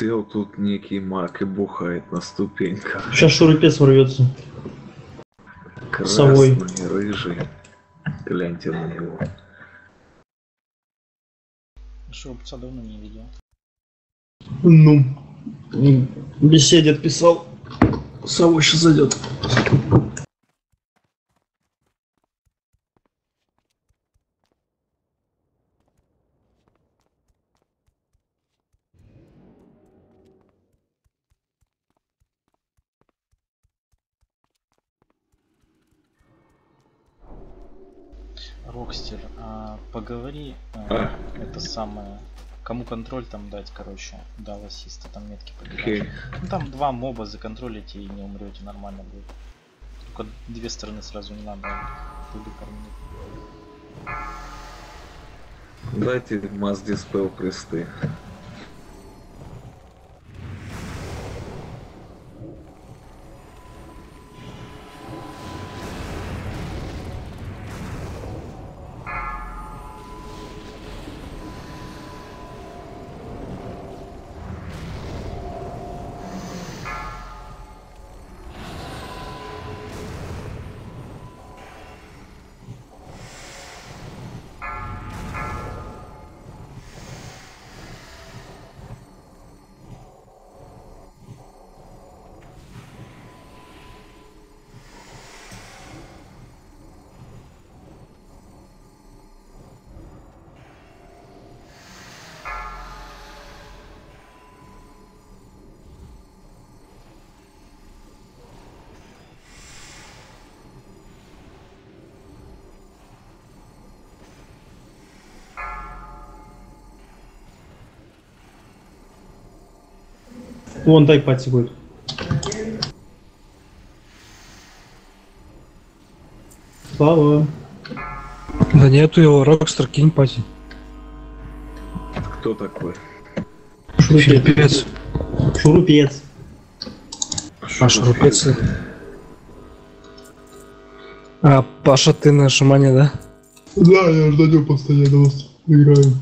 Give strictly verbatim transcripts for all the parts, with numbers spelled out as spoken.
Сел тут некий маг и бухает на ступеньках. Сейчас шурупец ворвется. Красный, рыжий. Гляньте на него. Шурупца давно не видел. Ну, в беседе отписал. Совой сейчас зайдет. Рокстер, а, поговори, а, А. это самое, кому контроль там дать, короче, дал ассиста, там метки побежать. Окей. Ну там два моба законтролите и не умрете, нормально будет. Только две стороны сразу не надо, буду кормить. Дайте масс диспел кресты. Вон, дай пати будет. Слава. Да нету его, Рокстер, кинь пати. Кто такой? Шурупец. Шурупец. А, шурупец. А, Паша, ты на шамане, да? Да, я ждаю постоянно вас играю.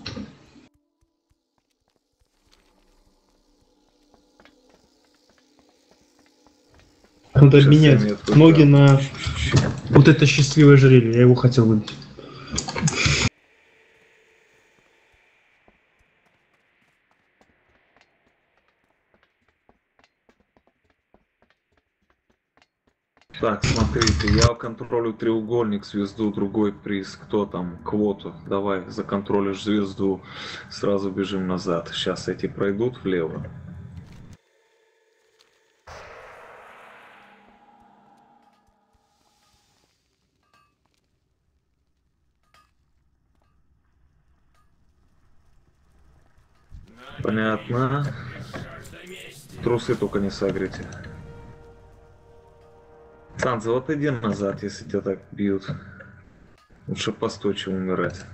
Надо Сейчас обменять я нет, ноги да. на вот это счастливое ожерелье. Я его хотел выбить. Так, смотрите, я контролю треугольник, звезду, другой приз. Кто там? Квоту. Давай, законтролишь звезду, сразу бежим назад. Сейчас эти пройдут влево. Понятно. Трусы только не сагрите. Санза, вот иди назад, если тебя так бьют. Лучше постой, чем умирать.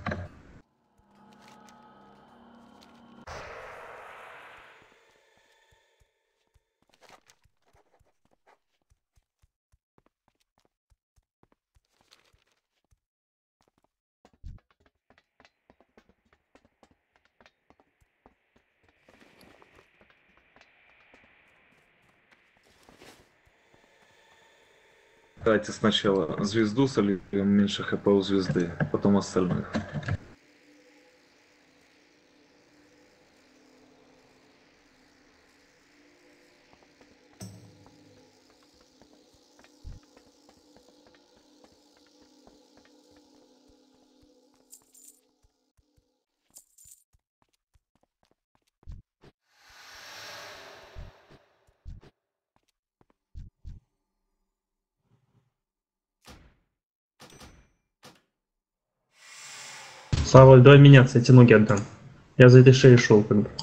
Давайте сначала звезду сольем, меньше хп у звезды, потом остальных. Слава, давай меняться, я тебе ноги отдам. Я за этой шеей шел как бы.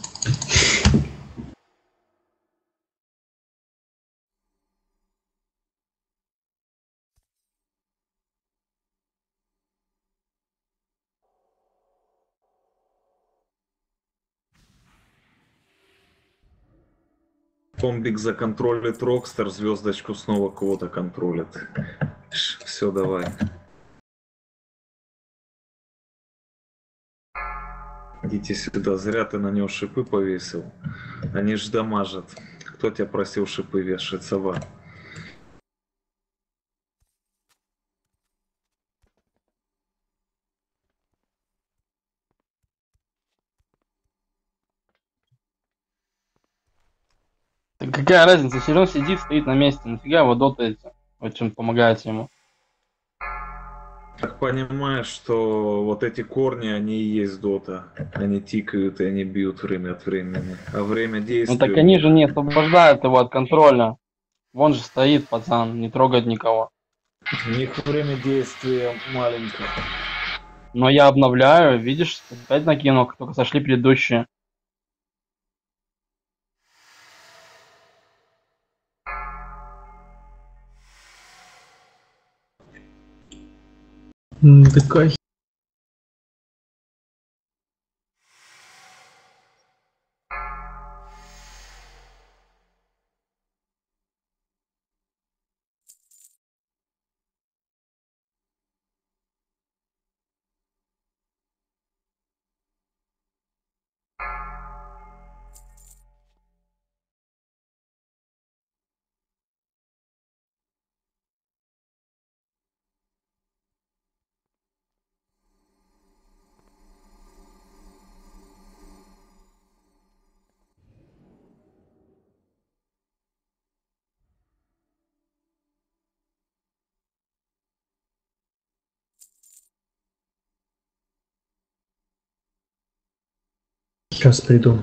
Комбик законтролит Рокстер, звездочку снова кого-то контролит. Все, давай. Идите сюда, зря ты на него шипы повесил. Они ж дамажат. Кто тебя просил шипы вешать, сова? Так какая разница, все равно сидит, стоит на месте, нафига его дотаете? Вот чем помогаете ему. Так понимаешь, что вот эти корни, они и есть дота. Они тикают и они бьют время от времени. А время действия... Ну так они же не освобождают его от контроля. Вон же стоит пацан, не трогает никого. У них время действия маленькое. Но я обновляю, видишь, опять накинул, как только сошли предыдущие. М, Такая Сейчас приду.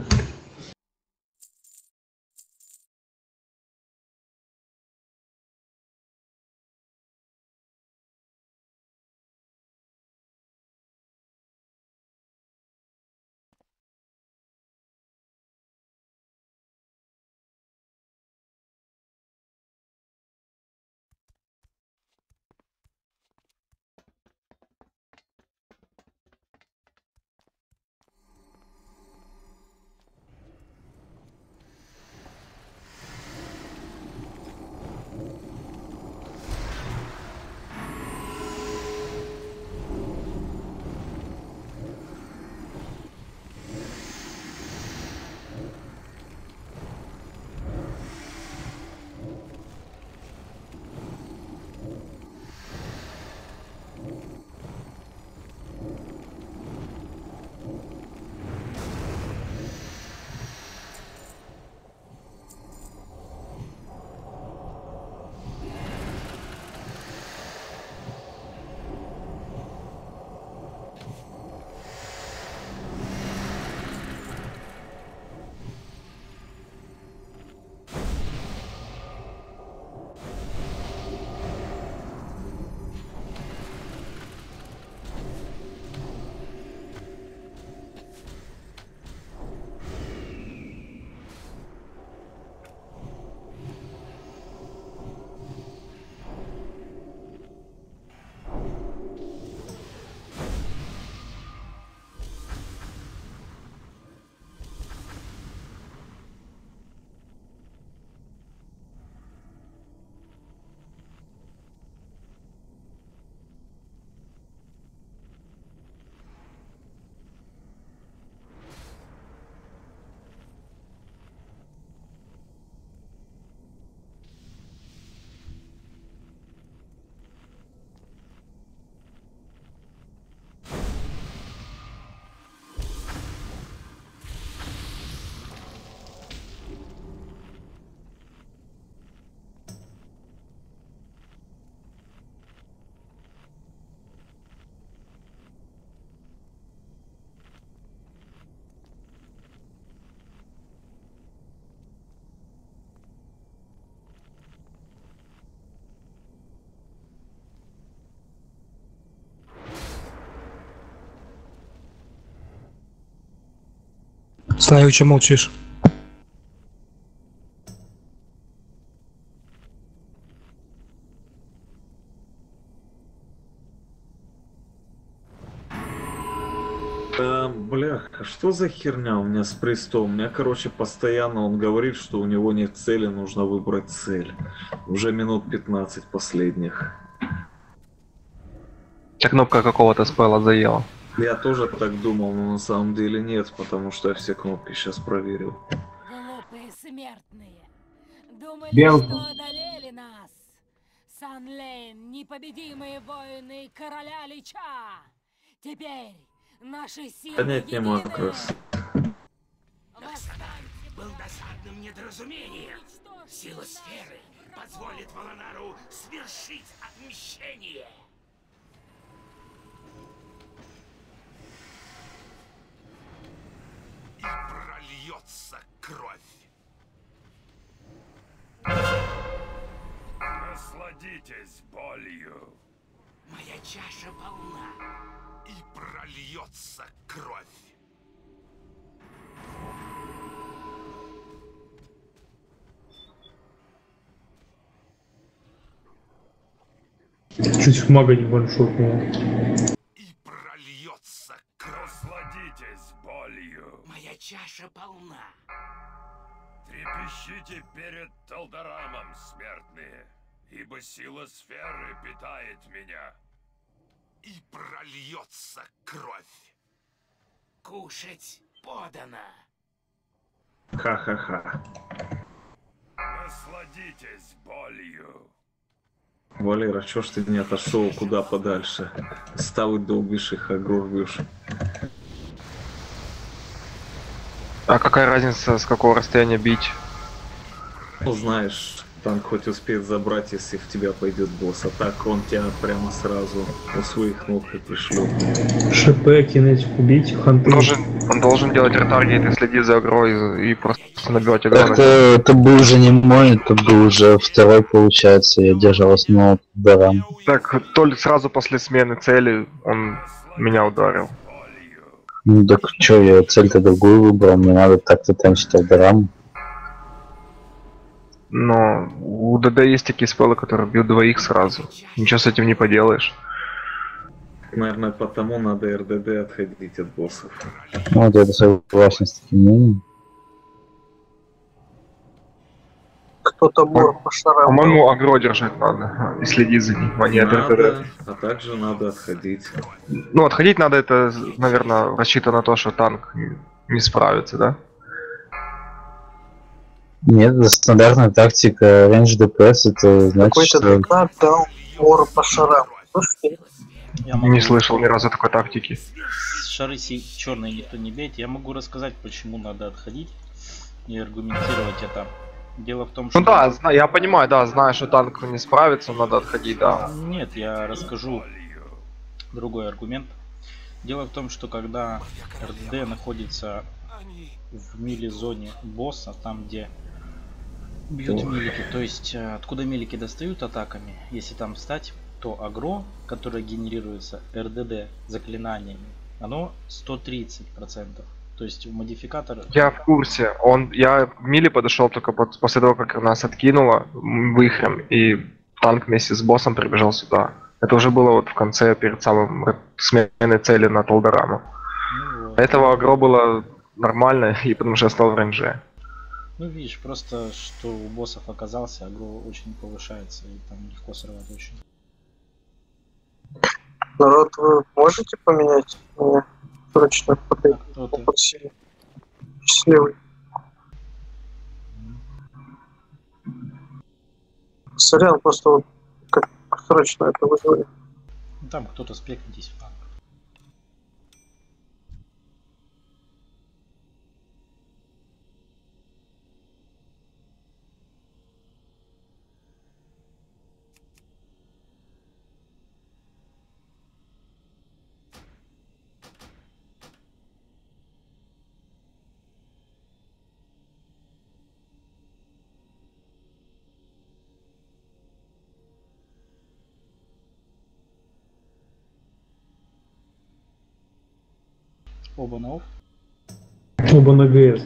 Славик, че молчишь? Да, бля, а что за херня у меня с престом? У меня, короче, постоянно он говорит, что у него нет цели, нужно выбрать цель. Уже минут пятнадцать последних. Тебя кнопка какого-то спела заела. Я тоже так думал, но на самом деле нет, потому что я все кнопки сейчас проверил. Глупые смертные. Думали, Белка. что одолели нас. Санлейн, непобедимые воины короля Лича. Теперь наши силы Понять не могу, едины. крас. Восстаньте, Был досадным недоразумением. уничтожьте Сила наших сферы врагов. позволит Волонару свершить отмщение. И прольется кровь. Насладитесь болью. Моя чаша полна. И прольется кровь. Чуть мага не ваншотнул. И прольется кровь. Насладитесь болью. Моя чаша полна. Трепещите перед Талдарамом, смертные, ибо сила сферы питает меня. И прольется кровь. Кушать подано. Ха-ха-ха. Насладитесь болью. Валера, чё ж ты не отошел куда подальше? Ставы долбишь их, агро рвешь. А какая разница, с какого расстояния бить? Ну знаешь, танк хоть успеет забрать, если в тебя пойдет босс, а так он тебя прямо сразу у своих ног и пришлет. ШП, кинетик убить, ханты. Должен, он должен делать ретаргет и следить за игрой и, и просто набивать игру. Это, это был уже не мой, это был уже второй, получается, я держал основу ударом. Так, то ли сразу после смены цели он меня ударил. Ну так чё, я цель-то другую выбрал, мне надо так-то танчить ударом. Но у ДД есть такие спеллы, которые бьют двоих сразу. Ничего с этим не поделаешь. Наверное, потому надо РДД отходить от боссов. Ну вот я согласен с таким мнением. Кто-то бор по шарам. По-моему, агро держать надо и следить за ним, а не от РДД. Надо, а также надо отходить. Ну, отходить надо, это, наверное, рассчитано на то, что танк не справится, да? Нет, это стандартная тактика, рейндж ДПС, это значит, Какой-то что... декад дал бор по шарам. Слушайте, Я могу... Не слышал ни разу такой тактики. Шары черные никто не бейте. Я могу рассказать, почему надо отходить и аргументировать это. Дело в том, что... Ну да, зна- я понимаю, да, знаю, что танк не справится, надо отходить, да. Нет, я расскажу другой аргумент. Дело в том, что когда РД находится в мили-зоне босса, там где бьют милики, то есть э, откуда милики достают атаками, если там встать, то агро, которое генерируется РДД заклинаниями, оно сто тридцать процентов. То есть модификатор... Я в курсе. Он, я к Миле подошел только под- после того, как нас откинуло м, выхрем, и танк вместе с боссом прибежал сюда. Это уже было вот в конце, перед самым р- сменой цели на Толдораму. Ну, вот. Этого агро было нормально, и потому что я стал в рейнже. Ну видишь, просто что у боссов оказался, агро очень повышается, и там легко сорвать очень. народ, вы можете поменять мне срочно А кто ты? попросили? Счастливый. Сорян, просто вот как срочно это вызвали. Ну, там кто-то спекнитесь в танк. Оба на офф. Оба на ГС.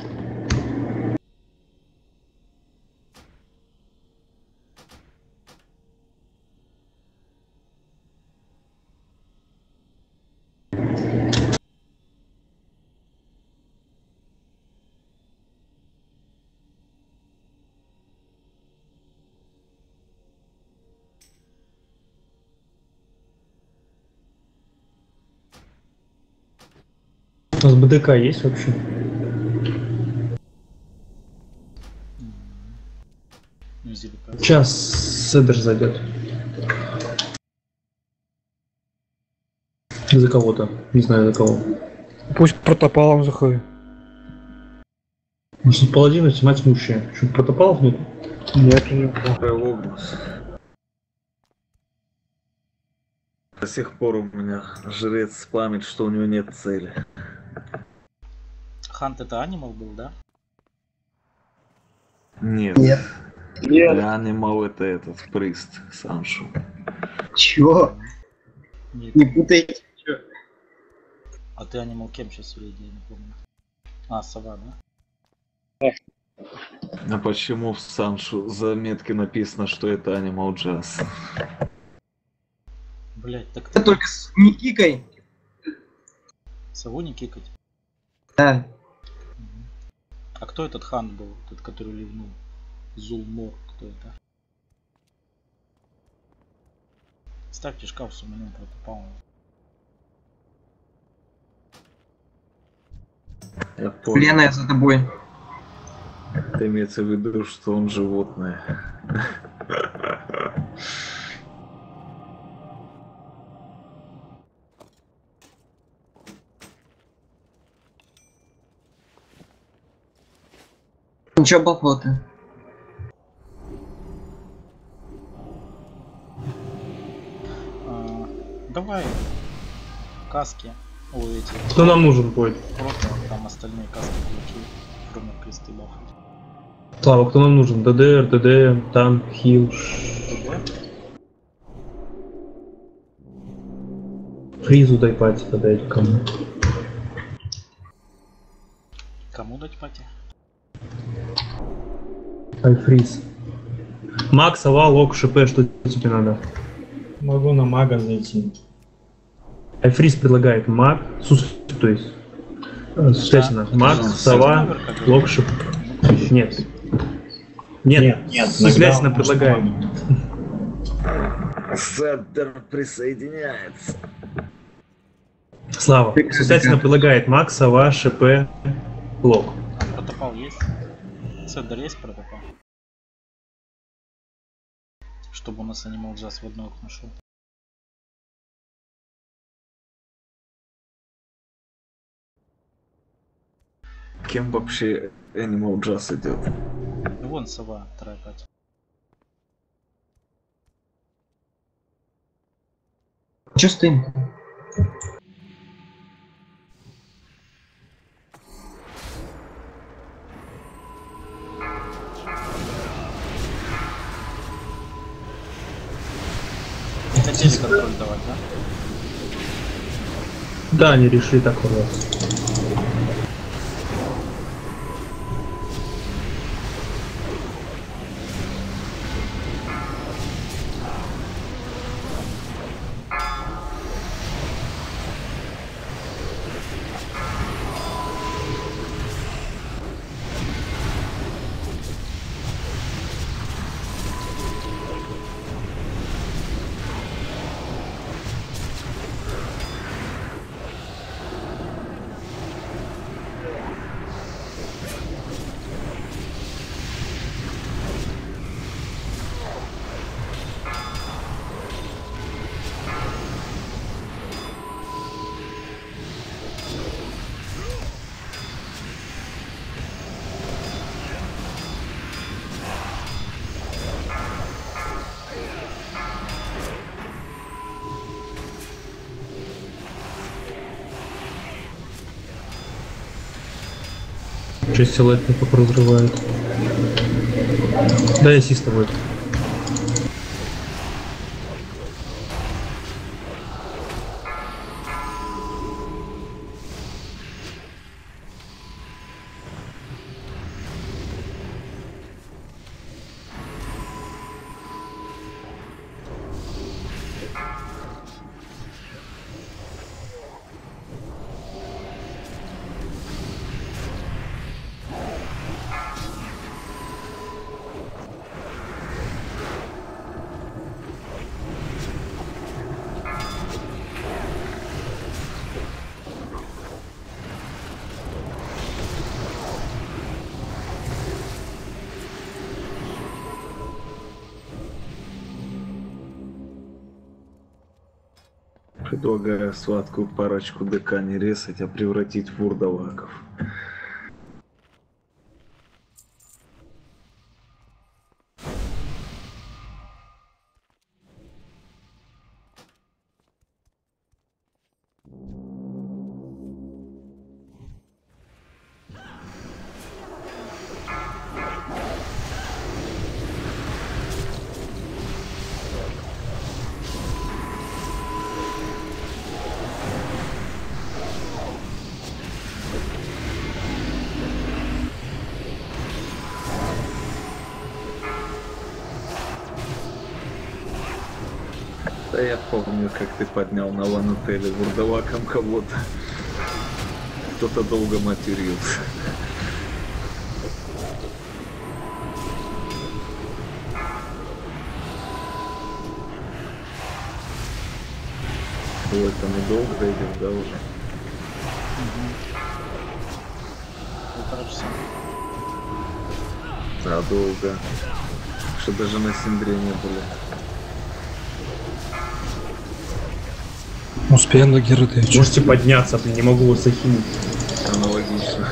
У нас БДК есть вообще? Сейчас Седер зайдет. За кого-то. Не знаю за кого. Пусть протопалом заходит. Может, паладина тьма тьмущая. Что, протопалов нет? Нет, нет. Логнус. До сих пор у меня жрец спамит, что у него нет цели. Хант это анимал был, да? Нет. Нет. Нет. Анимал это этот прист Саншу. Чего? Нет. Не путайте. А ты анимал кем сейчас в рейде, я не помню. А, сова, да? А почему в Саншу заметке написано, что это Animal Jazz? Блять, так ты только с... не кикай. Сову не кикать? Да. А кто этот хан был, тот, который ливнул? Зулмор, кто это? Ставьте шкаф с умным протопалом. Я понял. Лена, я за тобой. Это имеется в виду, что он животное. Ничего бахоты. А, давай каски. О, эти. Кто нам нужен будет? Просто там остальные каски блоки, кроме кресты бафать. Слава, кто нам нужен? ДДР, ДД, танк, хил. Фризу дай пати, подай кому. Кому дать пати? Альфриз. Макс, Ава, Лок, ШП, что тебе надо? Могу на мага зайти. Альфриз предлагает маг, сус, то есть, существенно, маг, сова, Лок, ШП. Нет. Нет, нет, нет существенно предлагает. Седер присоединяется. Слава, существенно предлагает маг, сова, ШП, Лок. А протопал есть? Седер есть протопал? Чтобы у нас Animal Jazz в одно окно шел. Кем вообще Animal Jazz идет? Ну вон сова, вторая пати. Че стоим? Не хотели контроль давать, да? Да, они решили так урваться. Шесть силуэт только разрывает. Да, я с тобой. Предлагаю сладкую парочку ДК не резать, а превратить в вурдалаков. Да я помню, как ты поднял на Ланателе вурдалаком кого-то. Кто-то долго матерился. Ой, там и долго идем, да, уже? Полтора часа. Да, долго. Что даже на Синдре не были. Успеем до Геры, ты чё? Можете подняться, блин, не могу вас захинуть. Аналогично.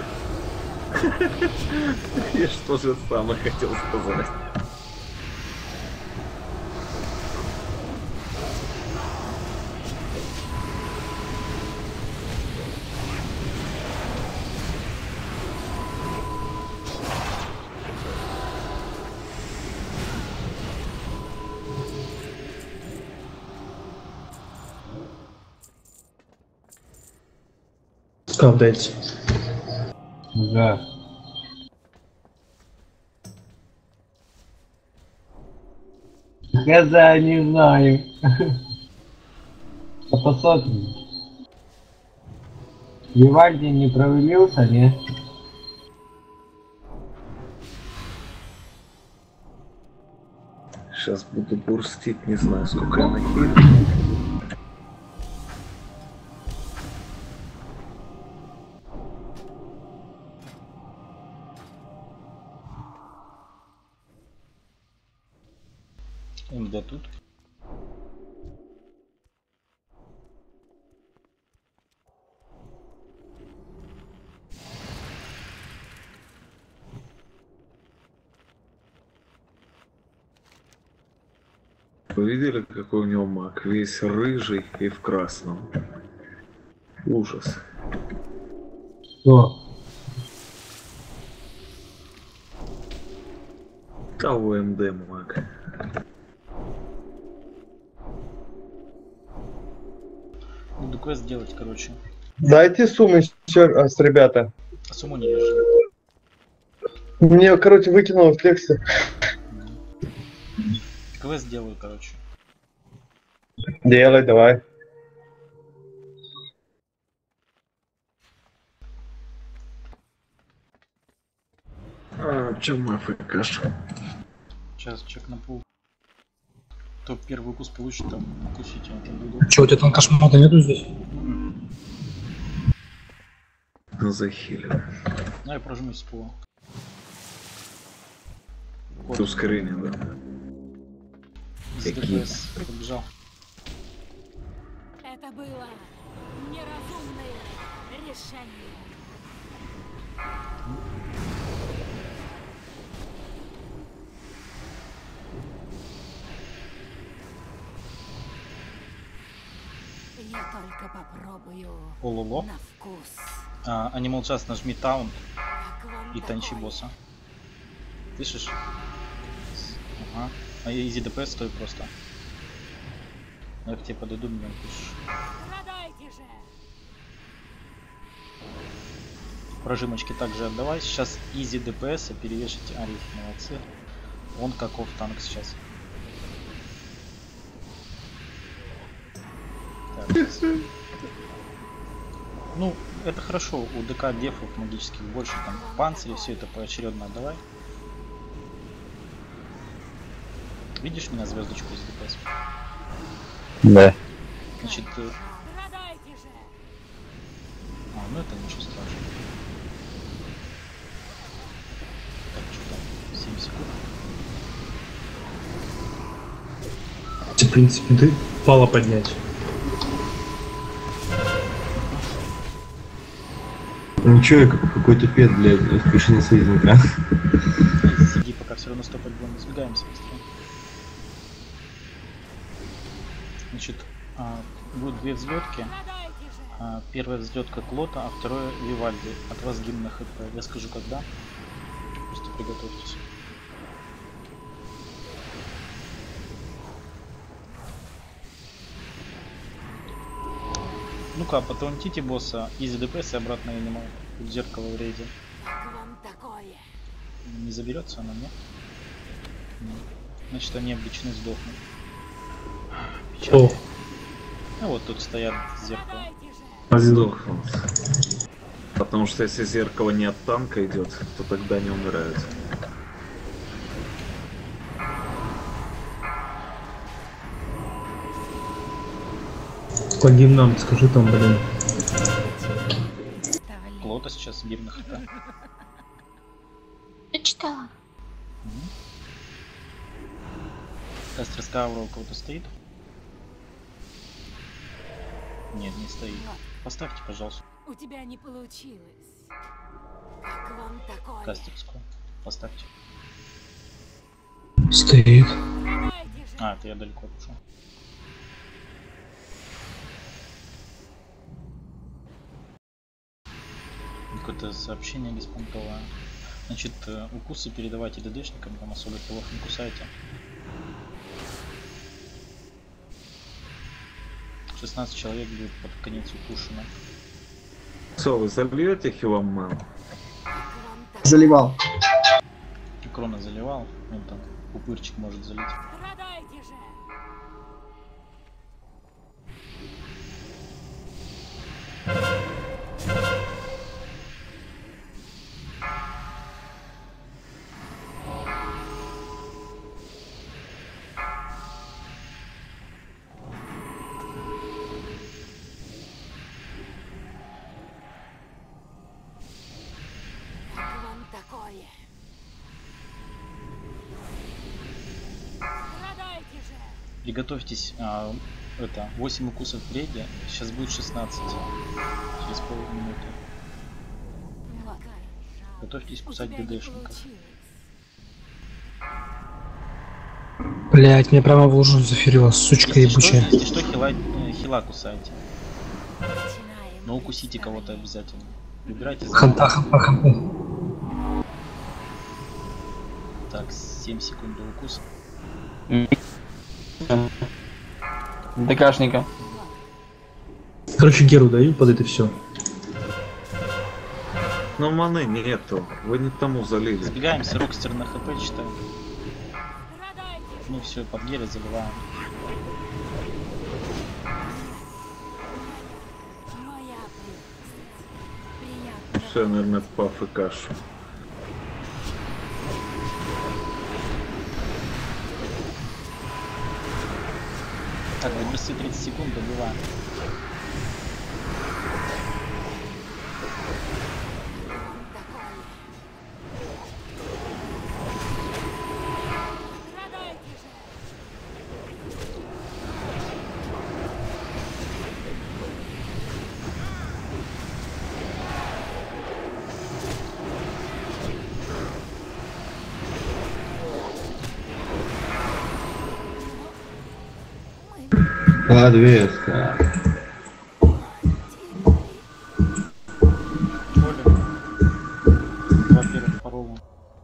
Я ж то же самое хотел сказать. Скаф дайте. Да. Я не знаю. Посмотрим. Вивальди не провалился, не? Сейчас буду бурстить, не знаю, сколько я нахилю. МД тут. Вы видели, какой у него маг? Весь рыжий и в красном. Ужас. Что? Того МД маг. Буду квест делать, короче. Дайте сумму еще раз, ребята. Сумму не вижу. Мне, короче, выкинуло флексы. Квест делаю, короче. Делай, давай. А, чем мафы кашу? Сейчас чек на пул. Кто первый укус получит, там укусите, а там буду. Че, у тебя там кошмота нету здесь? Захилил. Ну я прожмусь с пула. Это ускорение, да? Какие? Побежал. Это было неразумное решение. Я только попробую Ололо. на вкус. А, Animal Just нажми таун Как вам и танчи такое? босса. Слышишь? Ага. А изи ДП стой просто. Я к тебе подойду, меня пишешь. Страдайте же! Прожимочки также отдавай. Сейчас изи ДПС перевешите. Ариф, молодцы. Он каков танк сейчас. Так, сейчас. Ну, это хорошо. У ДК дефов магических больше, там панцири, все это поочередно отдавай. Видишь меня звездочку из ДПС? Да. Значит, э, а, ну это ничего страшного. Так, что там? семь секунд. В принципе, ты пала поднять. Ничего, я как какой-то пет, блядь, впиши на союзника. Сиди, пока все равно стопать будем. Сбегаемся быстрее. Значит, а, будет две взлетки. А, первая взлетка Клота, а второе Вивальди. От вас гимн на хп. Я скажу когда. Просто приготовьтесь. Ну-ка, потаунтите босса, изи ДПС и обратно анимал. Тут зеркало в рейде. Не заберется она, нет? Нет. Значит, они обречены сдохнуть. Печально. Ну вот тут стоят зеркало. Сдохнул. Потому что если зеркало не от танка идет, то тогда не умирает. По гимнам скажи там, блин. Клота сейчас гимн хп. Я читала. Кастер Скаура у кого-то стоит? Нет, не стоит. Поставьте, пожалуйста. У тебя не получилось. Как вам такое? Кастерскую. Поставьте. Стоит. А, это я далеко пошел. Какое-то сообщение беспонтовое. Значит, укусы передавайте ДДшникам, там особо килов не кусайте. шестнадцать человек будет под конец укушено. Что, вы зальете хилом мэн? Заливал. Крона заливал, он там упырчик может залить. Страдайте же! Как вам такое? Страдайте же! Приготовьтесь, а, это, восемь укусов в рейде, сейчас будет шестнадцать. Через полминуты. Вот. Готовьтесь кусать У тебя не ДДшников. получилось. Блять, меня прямо в лужу заферила, сучка Если что, ебучая. если что, хила, э, хила кусайте. Но укусите кого-то обязательно. Выбирайте за- Ханта, ханта, ханта. Так, семь секунд до укуса. ДКшника. Короче, Геру даю под это все. Но маны нету, вы не тому залили. Сбегаемся, Рокстер на хп читаем. Ну все, под Гере заливаем. Моя прелесть. Все, наверное, паф и кашу. Так, выбросы тридцать секунд, добиваем. Подвеска. Два первых по рову.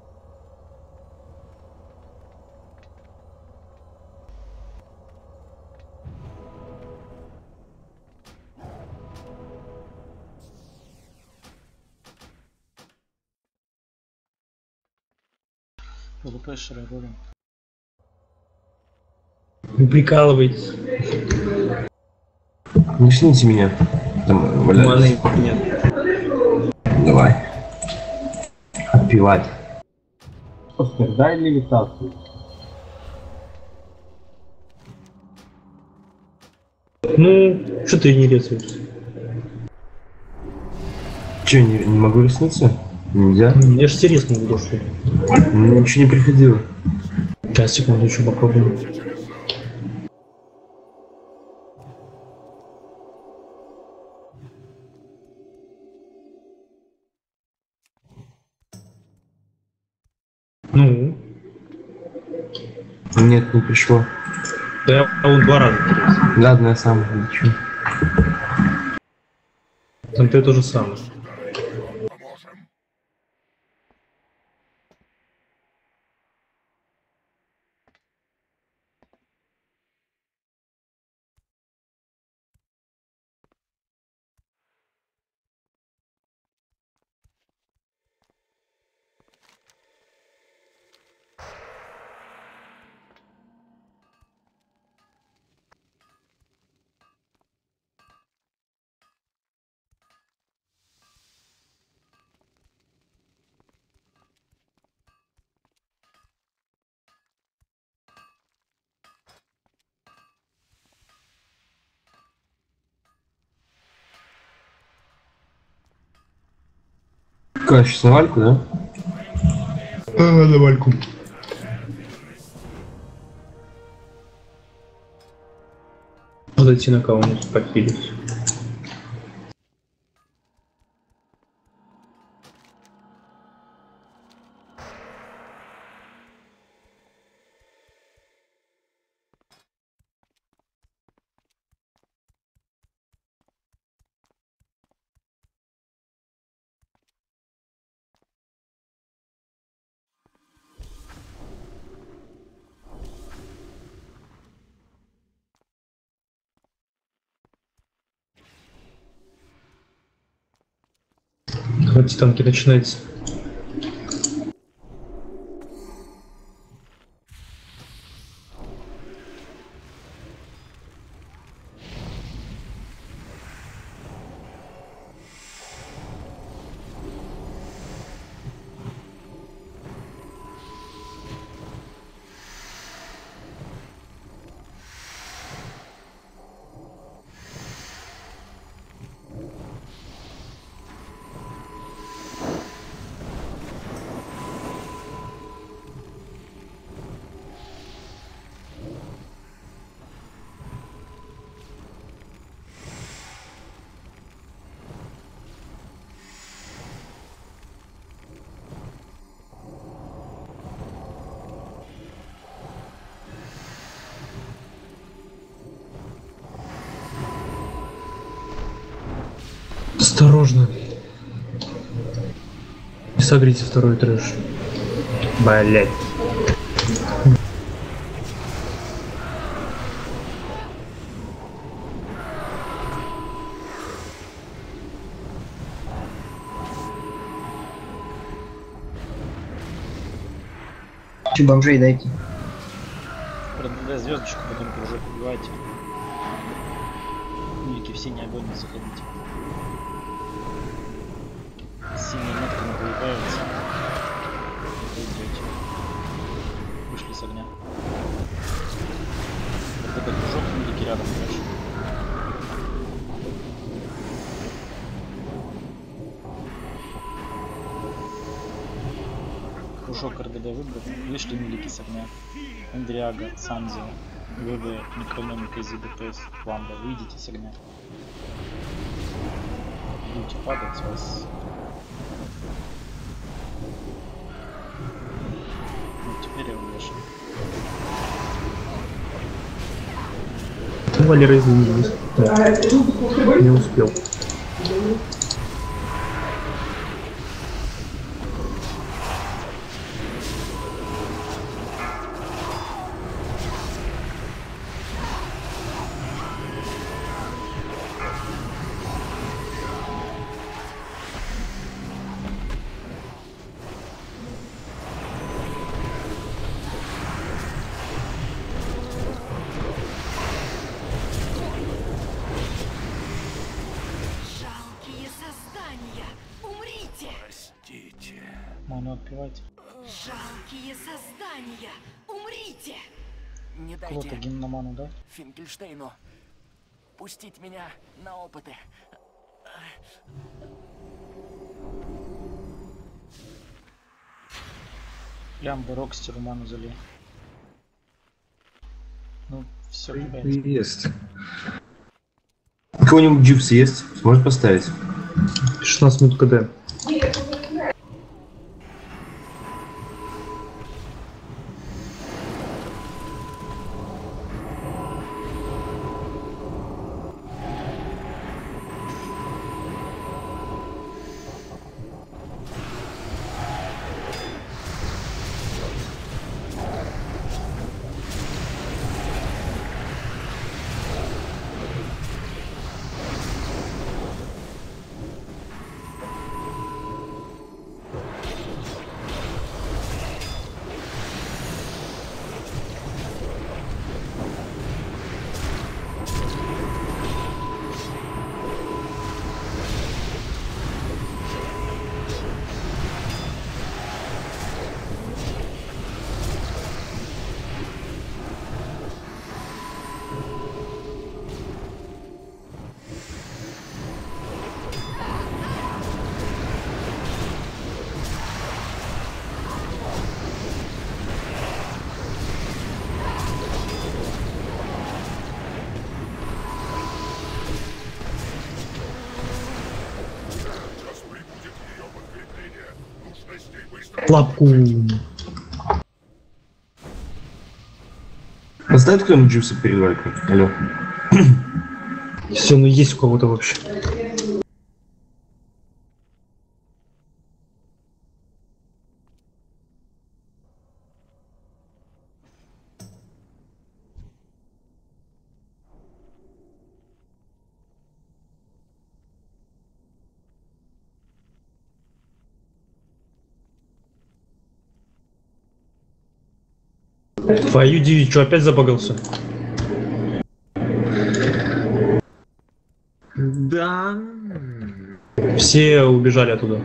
ПВПшеры ролим. Вы прикалываетесь. Начните меня. Там Маны валяются. нет. Давай. Отпивать. Оскар, дай левитацию. Ну, что ты не рецаешь? Че, не, не могу ресницы? Нельзя? Я же тебе резнул душу. Мне ничего не приходило. Сейчас, секунду, еще попробуем. Ну? Нет, не пришло. Да я он два раза терялся. Ладно, я сам лечу. Там ты то же самое. Как, сейчас на Вальку, да? А, на Вальку. Зайти на кого-нибудь похилить. Антитанки начинается. Осторожно. Не согрите второй трэш. Блять. Че, бомжей дайте. Продвигай звездочку, потом кружок убивайте. Милики в синий огонь не заходите. Синяя метка не появляется. Идете. Вышли с огня. Вот этот кружок, милики рядом, дальше. Кружок эр дэ дэ выбрал. Вышли милики с огня. Эндриага, Санзо, ВВ, Некрономика, зи дэ пэ эс, Ванда. Выйдите с огня. Будете падать, вас... Ну, теперь я вышел. Валера, извинились. Не успел. Ману отпивать. Жалкие создания, умрите! Не Кого-то дайте гимн на ману, да? Финкельштейну пустить меня на опыты. Лямбо, Рокстеру ману залей. Ну, все, ребят. Есть. У кого-нибудь джипс есть? Сможешь поставить? шестнадцать минут КД. Лапку. Оставит кто-нибудь джипсы переварку? Алло. Все, ну есть у кого-то вообще. Твою девять, что опять забагался? Да. Все убежали оттуда.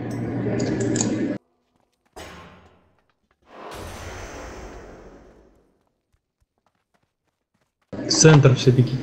Центр все беги.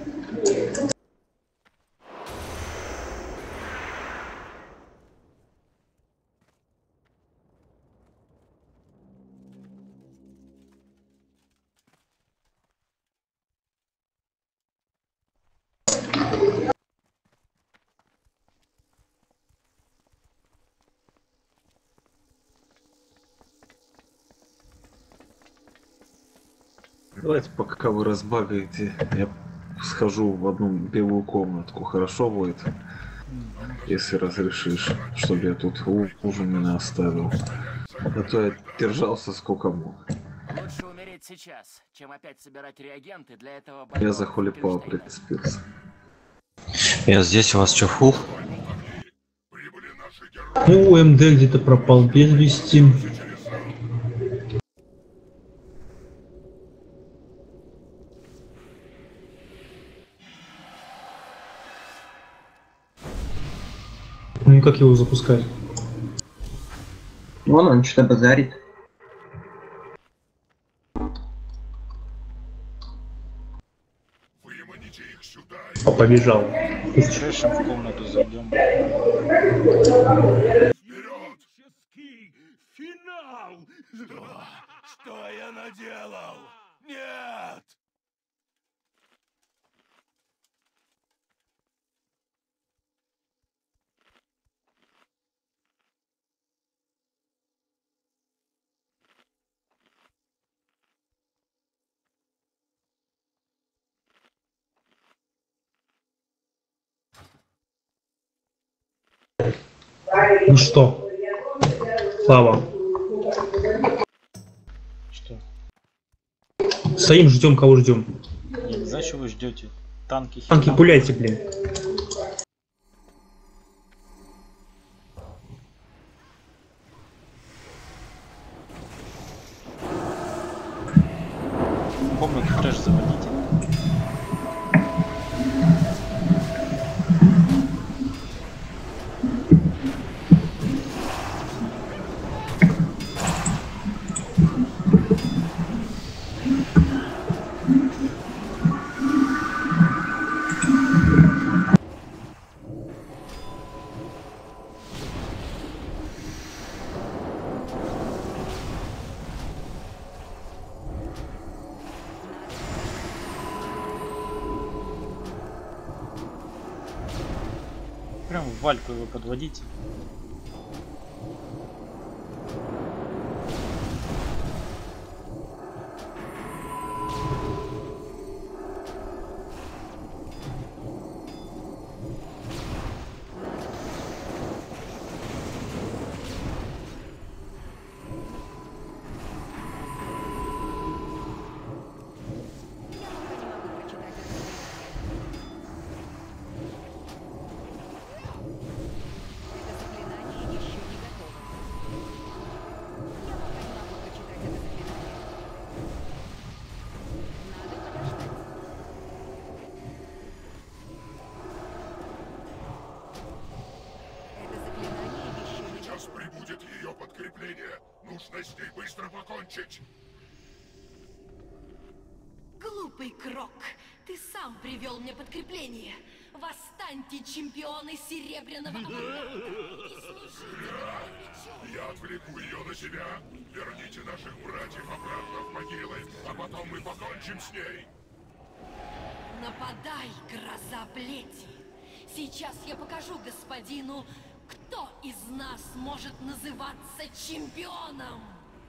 Давайте, пока вы разбагаете, я схожу в одну белую комнатку. Хорошо будет? Если разрешишь, чтобы я тут ужин не оставил. А то я держался сколько мог. Лучше умереть сейчас, чем опять собирать реагенты для этого. Я за Холипау прицепился. Я здесь, у вас что, фул? Ну, МД где-то пропал без вести. Ну и как его запускать? Вон он что-то базарит. А побежал. Решим в комнату зайдем. Финал! Что? Что я наделал? Нет! Ну что? Слава. Что? Стоим, ждем, кого ждем. Я не знаю, что вы ждете. Танки. Танки пуляйте, блин. Комнату трэш заводите. Прям в вальку его подводите. Нужно с ней быстро покончить. Глупый Крок, ты сам привел мне подкрепление. Восстаньте, чемпионы Серебряного Авангарда. Я отвлеку ее на себя. Верните наших братьев обратно в могилы, а потом мы покончим с ней. Нападай, гроза плети. Сейчас я покажу господину Кто из нас может называться чемпионом?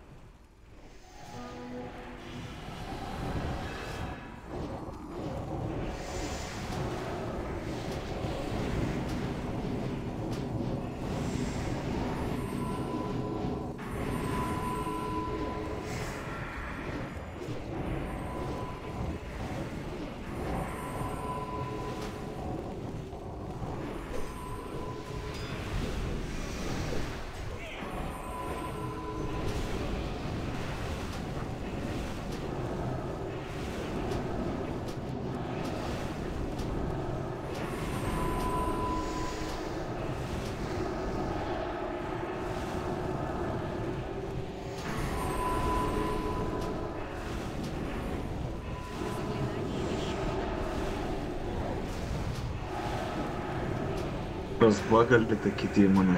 Разбагали такие демоны.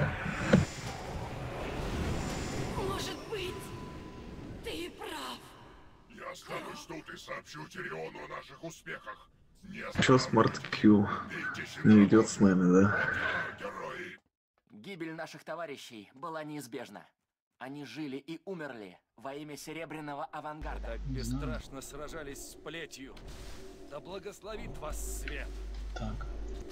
Может быть, ты прав. Я останусь тут и сообщу Тириону о наших успехах. Не Чё Смарт Кью не идет с нами, да? Гибель наших товарищей была неизбежна. Они жили и умерли во имя Серебряного Авангарда. Так бесстрашно сражались с плетью. Да благословит вас свет. Так.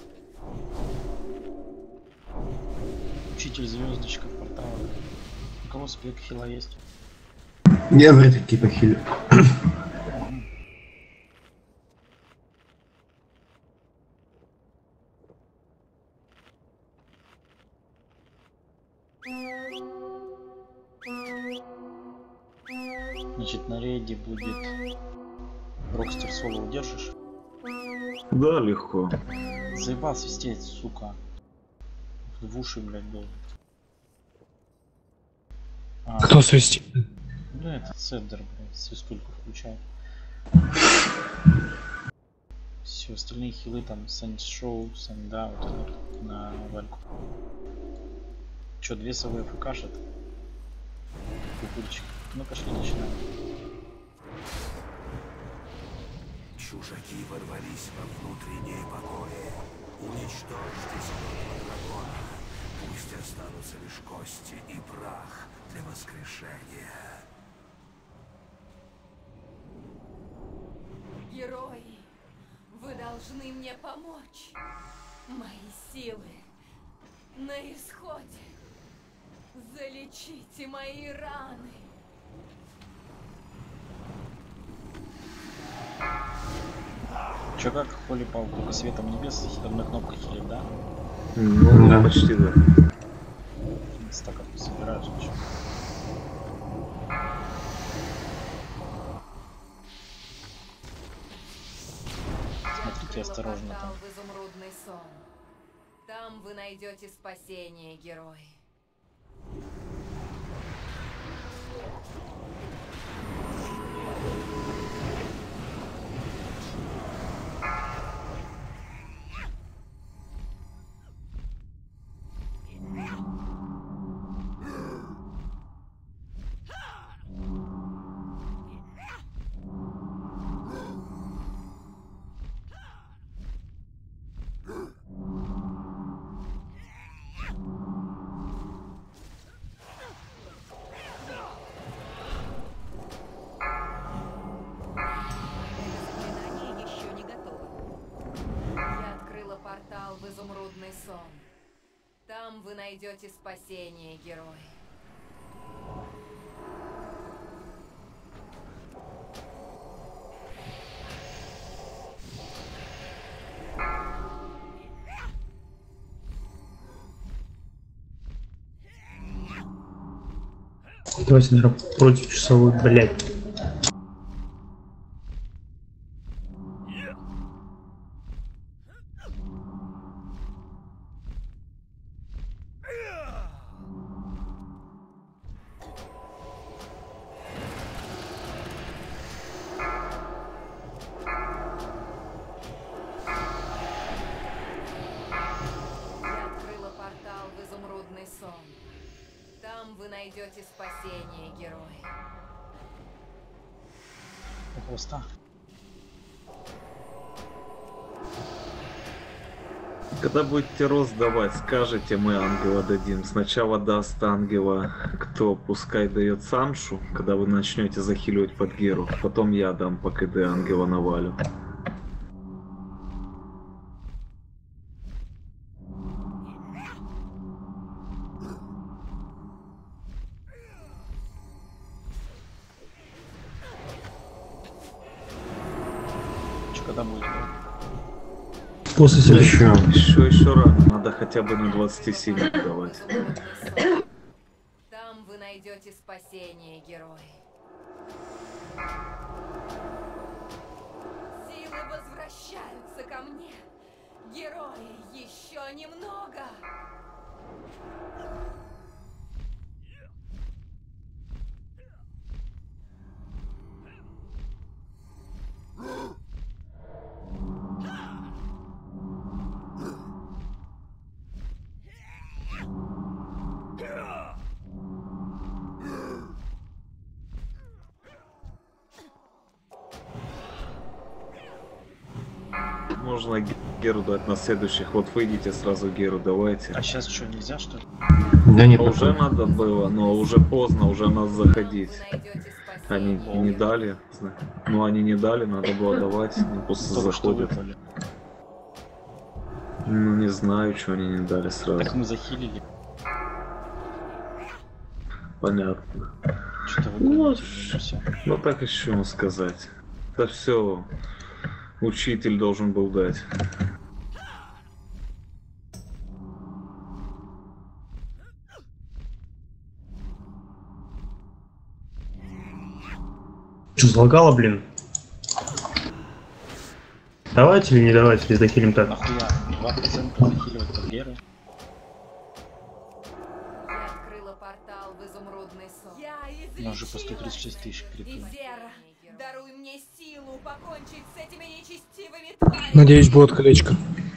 Учитель звездочка в порталах. У кого спек хила есть? Я в этой типа хилю. Значит, на рейде будет Рокстер соло удержишь? Да, легко. Заебал свистеть, сука. В уши, блядь, был. А, Кто свистит? Ну этот Седдер, блядь, свистульку включает. Все, остальные хилы там Сэндшоу, Сэнда, вот это вот на вальку. Че, две совы ФКшат? Кукурчик. Ну пошли, начинаем. Чужаки ворвались во внутренние покои. Уничтожьте зеленого дракона. Пусть останутся лишь кости и прах для воскрешения. Герои, вы должны мне помочь. Мои силы на исходе. Залечите мои раны. Че как, Холи Пал, только светом небес, одной кнопкой хилит, да? Ну, да, почти да. Так как собираешь еще. Смотрите осторожно там. В изумрудный сон. Там вы найдете спасение, герой. В изумрудный сон. Там вы найдете спасение, герой. Давайте, наверное, против часовой, блядь. Там вы найдете спасение, герой. У хвоста. Когда будете рост давать, скажете, мы ангела дадим. Сначала даст ангела, кто пускай дает Саншу, когда вы начнете захиливать под Геру. Потом я дам по КД ангела навалю. Че, когда будет? После себя. Еще, еще, еще рано. Надо хотя бы на двадцати семи давать. Там вы найдете спасение, герои. Силы возвращаются ко мне. Герои, еще немного. Можно Геру дать на следующих. Вот выйдите сразу Геру, давайте. А сейчас что, нельзя, что ли? Да нет, Уже надо было, но уже поздно, уже надо заходить. Они не дали. Ну они не дали, надо было давать. Они просто Только что заходят. выпали. Ну не знаю, что они не дали сразу. Так мы захилили. Понятно. Что-то вы Ну, все. ну так еще сказать. Это все учитель должен был дать. Что, залагало, блин? Давайте или не давайте, если захилим так? Нахуя? два процента захиливать под Геры. Я открыла портал в изумрудный сон. Я У нас уже по сто тридцать шесть тысяч крипто. Изера, даруй мне силу покончить с этими нечестивыми тварями. Надеюсь, будет колечко.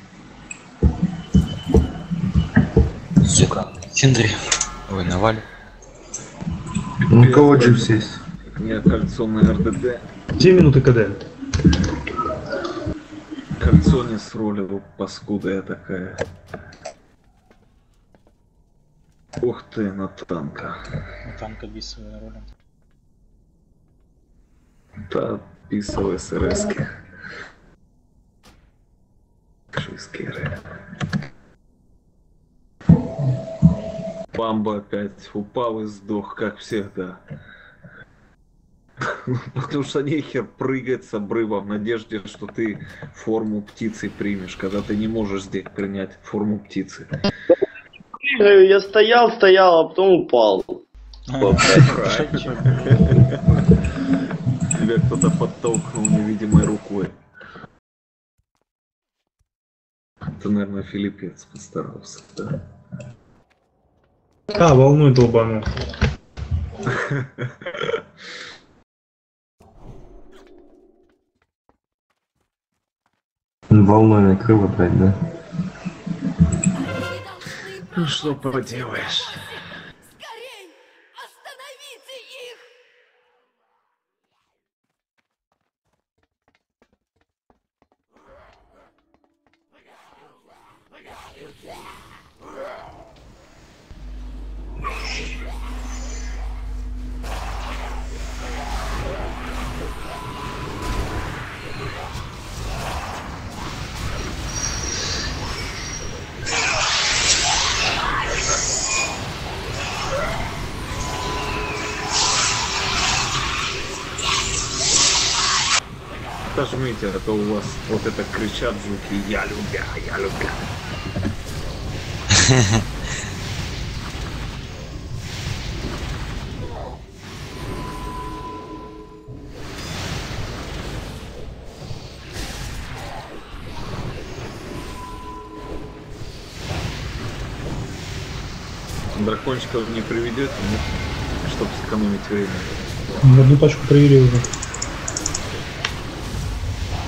Сука, Синдри. Ой, Наваль. У кого джипс есть? Не, кольцо на РДД. две минуты КД. Кольцо не сролило, паскуда я такая. Ух ты, на танка. На танка бисовая роль. Да, писал СРСки. Шискеры. Бамба опять упал и сдох, как всегда. Потому что нехер прыгать с обрыва в надежде, что ты форму птицы примешь, когда ты не можешь здесь принять форму птицы. Прыгаю, я стоял, стоял, а потом упал. Тебя кто-то подтолкнул невидимой рукой. Это, наверное, филиппец постарался, да? А, волной долбанул. Волной накрыл опять, да? Ну что поделаешь? Скорей! Остановите их! Нажмите, а то у вас вот это кричат жуки: я любя, я любя. Дракончиков не приведете, нет? Чтобы сэкономить время. Одну тачку проверил уже.